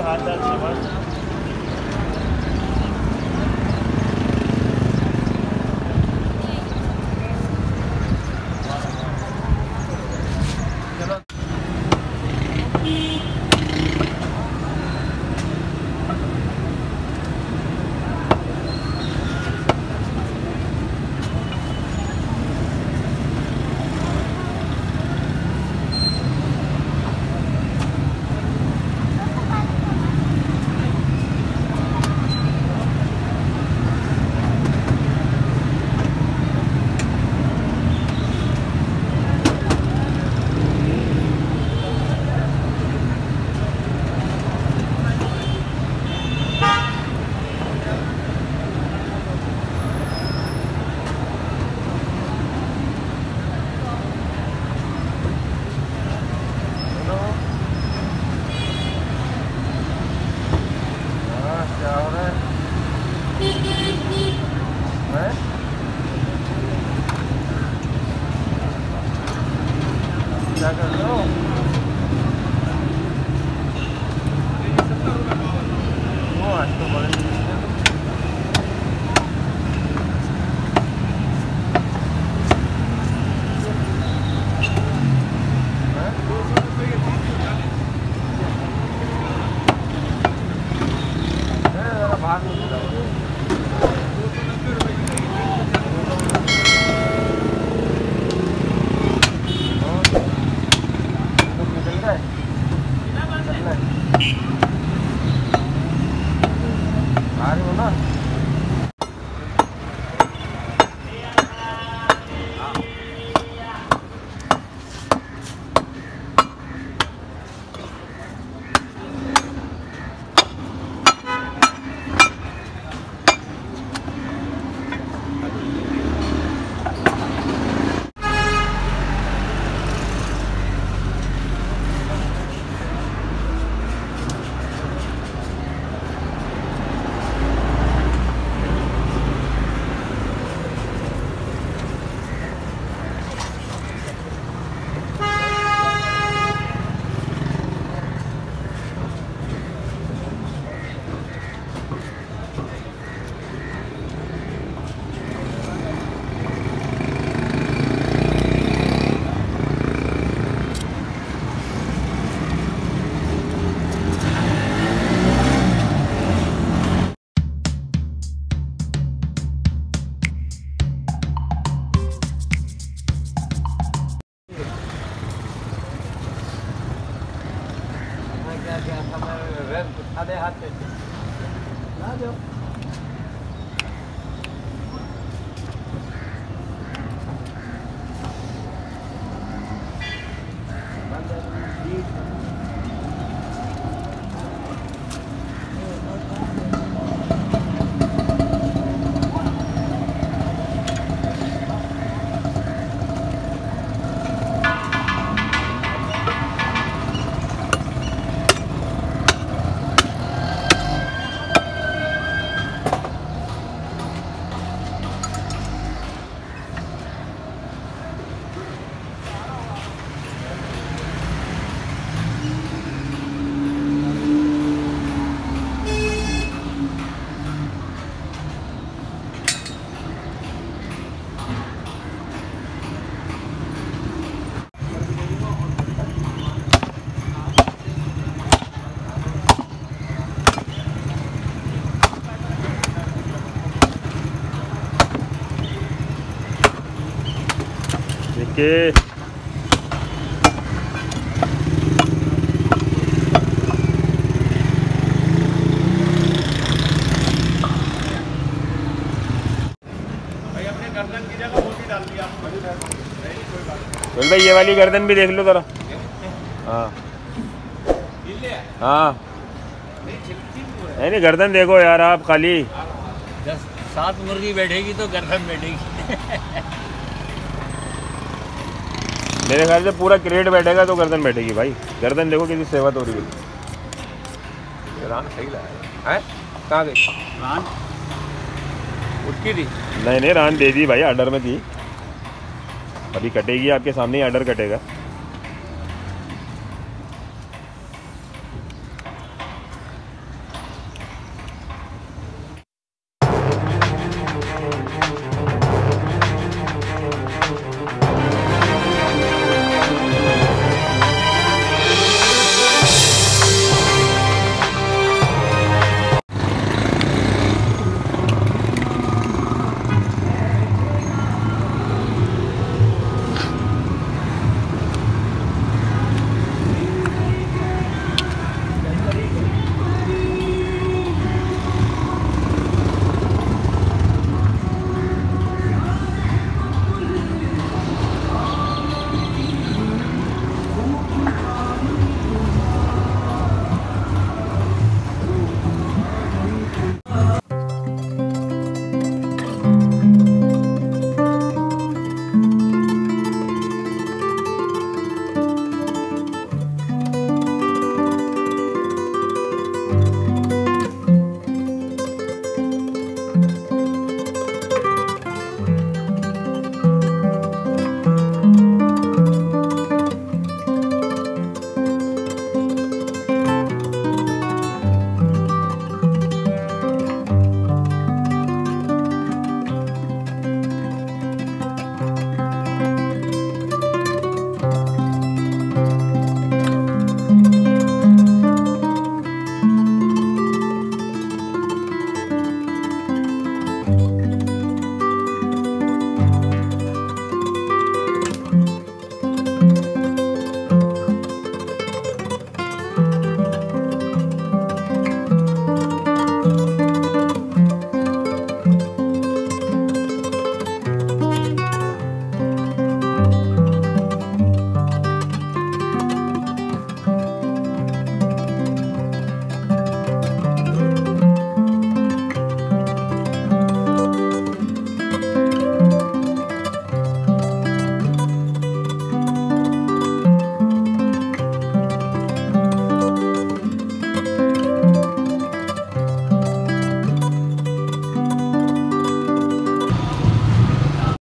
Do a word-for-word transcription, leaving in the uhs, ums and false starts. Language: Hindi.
हाल चाल समझ क्या कर रहे हो? वो आज तो बड़े बाहर नहीं आ रहे हो ना? आधे हाथ पे ला दो। देखिए बोल भाई, ये वाली गर्दन भी देख लो जरा। हाँ हाँ, नहीं नहीं गर्दन देखो यार आप खाली। दस सात मुर्गी बैठेगी तो गर्दन बैठेगी। मेरे ख्याल से पूरा क्रेट बैठेगा तो गर्दन बैठेगी भाई। गर्दन देखो किसी सेवा तो हो रही है। रान सही लगा है। कहाँ गई रान? उठकी थी? नहीं नहीं रान दे दी भाई, ऑर्डर में थी। अभी कटेगी, आपके सामने ही ऑर्डर कटेगा।